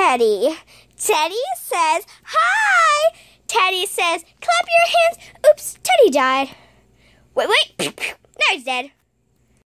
Teddy. Teddy says, hi! Teddy says, clap your hands. Oops, Teddy died. Wait. Now he's dead.